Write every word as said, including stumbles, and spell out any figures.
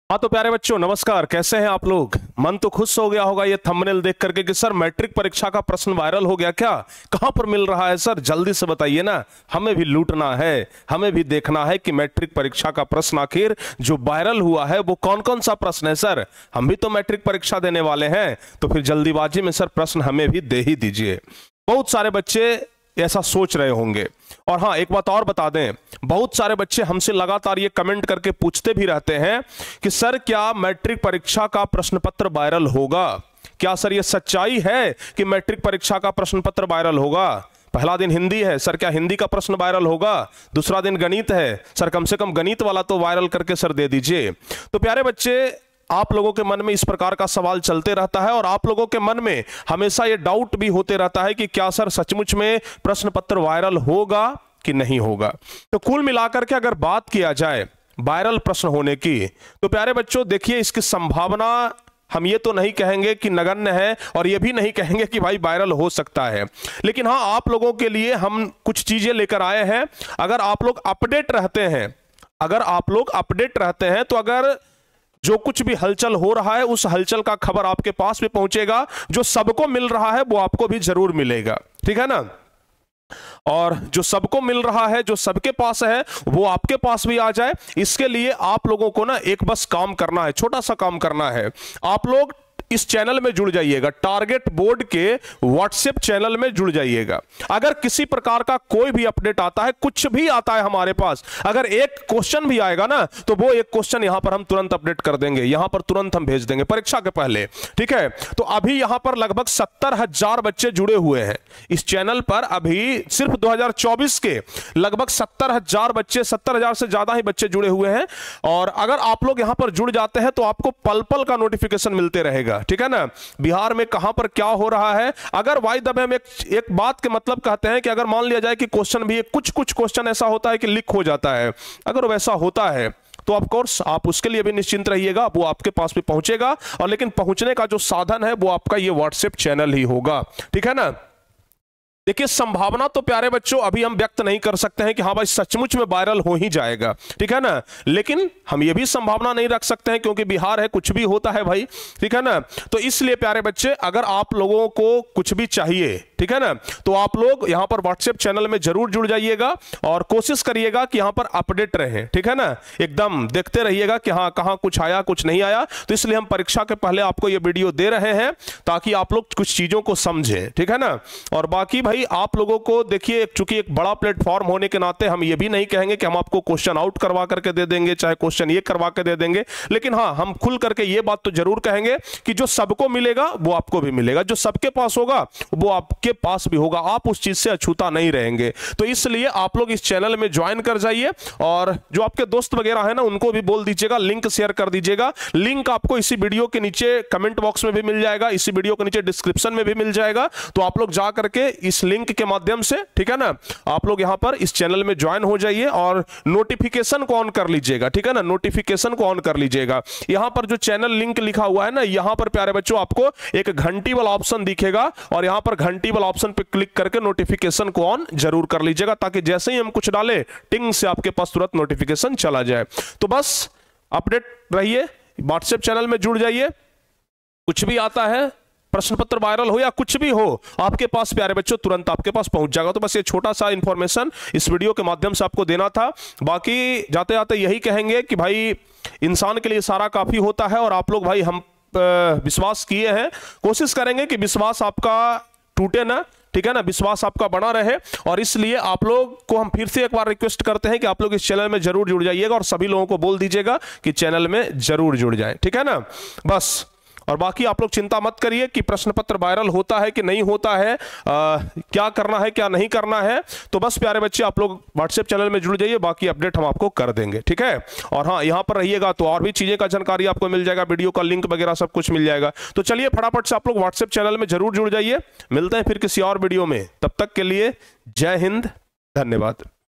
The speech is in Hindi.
हाँ तो प्यारे बच्चों नमस्कार, कैसे हैं आप लोग। मन तो खुश हो गया होगा ये थंबनेल देख करके कि सर मैट्रिक परीक्षा का प्रश्न वायरल हो गया क्या, कहां पर मिल रहा है सर, जल्दी से बताइए ना, हमें भी लूटना है, हमें भी देखना है कि मैट्रिक परीक्षा का प्रश्न आखिर जो वायरल हुआ है वो कौन कौन सा प्रश्न है। सर हम भी तो मैट्रिक परीक्षा देने वाले हैं, तो फिर जल्दीबाजी में सर प्रश्न हमें भी दे ही दीजिए। बहुत सारे बच्चे ऐसा सोच रहे होंगे। और हाँ एक बात और बता दें, बहुत सारे बच्चे हमसे लगातार ये कमेंट करके पूछते भी रहते हैं कि सर क्या मैट्रिक परीक्षा का प्रश्न पत्र वायरल होगा, क्या सर ये सच्चाई है कि मैट्रिक परीक्षा का प्रश्न पत्र वायरल होगा। पहला दिन हिंदी है, सर क्या हिंदी का प्रश्न वायरल होगा। दूसरा दिन गणित है, सर कम से कम गणित वाला तो वायरल करके सर दे दीजिए। तो प्यारे बच्चे आप लोगों के मन में इस प्रकार का सवाल चलते रहता है और आप लोगों के मन में हमेशा ये डाउट भी होते रहता है कि क्या सर सचमुच में प्रश्न पत्र वायरल होगा कि नहीं होगा। तो कुल मिलाकर के अगर बात किया जाए वायरल प्रश्न होने की, तो प्यारे बच्चों देखिए इसकी संभावना हम ये तो नहीं कहेंगे कि नगण्य है और ये भी नहीं कहेंगे कि भाई वायरल हो सकता है, लेकिन हाँ आप लोगों के लिए हम कुछ चीजें लेकर आए हैं। अगर आप लोग अपडेट रहते हैं अगर आप लोग अपडेट रहते हैं तो अगर जो कुछ भी हलचल हो रहा है उस हलचल का खबर आपके पास भी पहुंचेगा, जो सबको मिल रहा है वो आपको भी जरूर मिलेगा, ठीक है ना। और जो सबको मिल रहा है, जो सबके पास है, वो आपके पास भी आ जाए, इसके लिए आप लोगों को ना एक बस काम करना है, छोटा सा काम करना है। आप लोग इस चैनल में जुड़ जाइएगा, टारगेट बोर्ड के व्हाट्सएप चैनल में जुड़ जाइएगा। अगर किसी प्रकार का कोई भी अपडेट आता है, कुछ भी आता है हमारे पास, अगर एक क्वेश्चन भी आएगा ना तो वो एक क्वेश्चन यहां पर हम तुरंत अपडेट कर देंगे, यहां पर तुरंत हम भेज देंगे परीक्षा के पहले, ठीक है। तो अभी यहां पर लगभग सत्तर हजार बच्चे जुड़े हुए हैं इस चैनल पर। अभी सिर्फ दो हजार चौबीस के लगभग सत्तर हजार बच्चे, सत्तर हजार से ज्यादा ही बच्चे जुड़े हुए हैं। और अगर आप लोग यहां पर जुड़ जाते हैं तो आपको पल पल का नोटिफिकेशन मिलते रहेगा, ठीक है ना। बिहार में कहां पर क्या हो रहा है, अगर वाई दबे हम एक, एक बात के मतलब कहते हैं कि अगर मान लिया जाए कि क्वेश्चन भी कुछ कुछ क्वेश्चन ऐसा होता है कि लीक हो जाता है, अगर वैसा होता है तो ऑफ कोर्स आप उसके लिए भी निश्चिंत रहिएगा, वो आपके पास भी पहुंचेगा। और लेकिन पहुंचने का जो साधन है वो आपका ये व्हाट्सएप चैनल ही होगा, ठीक है ना। देखिए संभावना तो प्यारे बच्चों अभी हम व्यक्त नहीं कर सकते हैं कि हाँ भाई सचमुच में वायरल हो ही जाएगा, ठीक है ना। लेकिन हम ये भी संभावना नहीं रख सकते हैं क्योंकि बिहार है, कुछ भी होता है भाई, ठीक है ना। तो इसलिए प्यारे बच्चे अगर आप लोगों को कुछ भी चाहिए, ठीक है ना, तो आप लोग यहां पर व्हाट्सएप चैनल में जरूर जुड़ जाइएगा और कोशिश करिएगा कि यहां पर अपडेट रहें, ठीक है ना। एकदम देखते रहिएगा कि हाँ कहां कुछ आया कुछ नहीं आया। तो इसलिए हम परीक्षा के पहले आपको यह वीडियो दे रहे हैं ताकि आप लोग कुछ चीजों को समझें, ठीक है ना। और बाकी भाई आप लोगों को देखिए चूंकि एक बड़ा प्लेटफॉर्म होने के नाते हम ये भी नहीं कहेंगे कि हम आपको क्वेश्चन आउट करवा करके दे देंगे, चाहे क्वेश्चन ये करवा के दे देंगे, लेकिन हाँ हम खुल करके ये बात तो जरूर कहेंगे कि जो सबको मिलेगा वो आपको भी मिलेगा, जो सबके पास होगा वो आपके पास भी होगा, आप उस चीज से अछूता नहीं रहेंगे। तो इसलिए आप लोग इस चैनल में ज्वाइन कर जाइए और जो आपके दोस्त वगैरह है ना उनको भी बोल दीजिएगा, लिंक शेयर कर दीजिएगा। लिंक आपको इसी वीडियो के नीचे कमेंट बॉक्स में भी मिल जाएगा, इसी वीडियो के नीचे डिस्क्रिप्शन में भी मिल जाएगा। तो आप लोग जा करके इस लिंक के माध्यम से, ठीक है ना, आप लोग यहां पर इस चैनल में ज्वाइन हो जाइए और नोटिफिकेशन को ऑन कर लीजिएगा, ठीक है ना, नोटिफिकेशन को ऑन कर लीजिएगा। यहां पर जो चैनल लिंक लिखा हुआ है ना, यहां पर प्यारे बच्चों आपको एक घंटी वाला ऑप्शन दिखेगा और यहां पर घंटी वाला ऑप्शन पे क्लिक करके नोटिफिकेशन को ऑन जरूर कर लीजिएगा ताकि जैसे ही हम कुछ डालें टिंग से आपके पास तुरंत नोटिफिकेशन चला जाए। तो बस अपडेट रहिए, व्हाट्सएप चैनल में जुड़ जाइए, कुछ भी आता है प्रश्न पत्र वायरल हो या कुछ भी हो आपके पास प्यारे बच्चों तुरंत आपके पास पहुंच जाएगा। तो बस ये छोटा सा इंफॉर्मेशन इस वीडियो के माध्यम से आपको देना था। बाकी जाते जाते यही कहेंगे कि भाई इंसान के लिए सारा काफी होता है और आप लोग भाई हम विश्वास किए हैं, कोशिश करेंगे कि विश्वास आपका टूटे ना, ठीक है ना, विश्वास आपका बना रहे। और इसलिए आप लोग को हम फिर से एक बार रिक्वेस्ट करते हैं कि आप लोग इस चैनल में जरूर जुड़ जाइएगा और सभी लोगों को बोल दीजिएगा कि चैनल में जरूर जुड़ जाएं, ठीक है ना। बस और बाकी आप लोग चिंता मत करिए कि प्रश्न पत्र वायरल होता है कि नहीं होता है, आ, क्या करना है क्या नहीं करना है। तो बस प्यारे बच्चे आप लोग व्हाट्सएप चैनल में जुड़ जाइए, बाकी अपडेट हम आपको कर देंगे, ठीक है। और हाँ यहां पर रहिएगा तो और भी चीजें का जानकारी आपको मिल जाएगा, वीडियो का लिंक वगैरह सब कुछ मिल जाएगा। तो चलिए फटाफट से आप लोग व्हाट्सएप चैनल में जरूर जुड़ जाइए। मिलते हैं फिर किसी और वीडियो में, तब तक के लिए जय हिंद, धन्यवाद।